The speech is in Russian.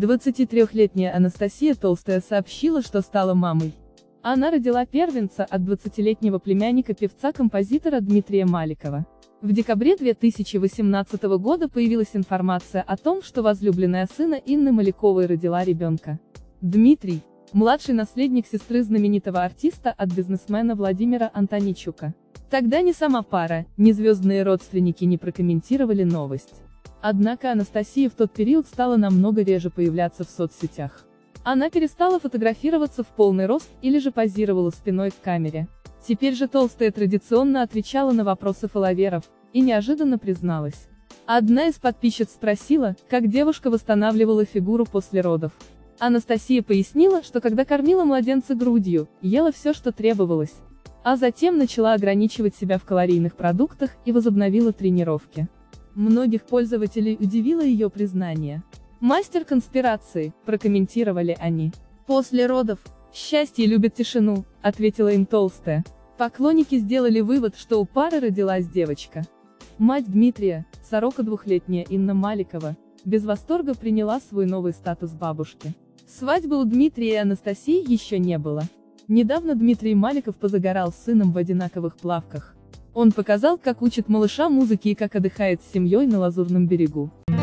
23-летняя Анастасия Толстая сообщила, что стала мамой. Она родила первенца от 20-летнего племянника певца-композитора Дмитрия Маликова. В декабре 2018 года появилась информация о том, что возлюбленная сына Инны Маляковой родила ребенка. Дмитрий – младший наследник сестры знаменитого артиста от бизнесмена Владимира Антоничука. Тогда ни сама пара, ни звездные родственники не прокомментировали новость. Однако Анастасия в тот период стала намного реже появляться в соцсетях. Она перестала фотографироваться в полный рост или же позировала спиной к камере. Теперь же Толстая традиционно отвечала на вопросы фолловеров, и неожиданно призналась. Одна из подписчиц спросила, как девушка восстанавливала фигуру после родов. Анастасия пояснила, что когда кормила младенца грудью, ела все, что требовалось. А затем начала ограничивать себя в калорийных продуктах и возобновила тренировки. Многих пользователей удивило ее признание. «Мастер конспирации», – прокомментировали они. «После родов счастье любит тишину», – ответила им Толстая. Поклонники сделали вывод, что у пары родилась девочка. Мать Дмитрия, 42-летняя Инна Маликова, без восторга приняла свой новый статус бабушки. Свадьбы у Дмитрия и Анастасии еще не было. Недавно Дмитрий Маликов позагорал с сыном в одинаковых плавках. Он показал, как учит малыша музыке и как отдыхает с семьей на Лазурном берегу.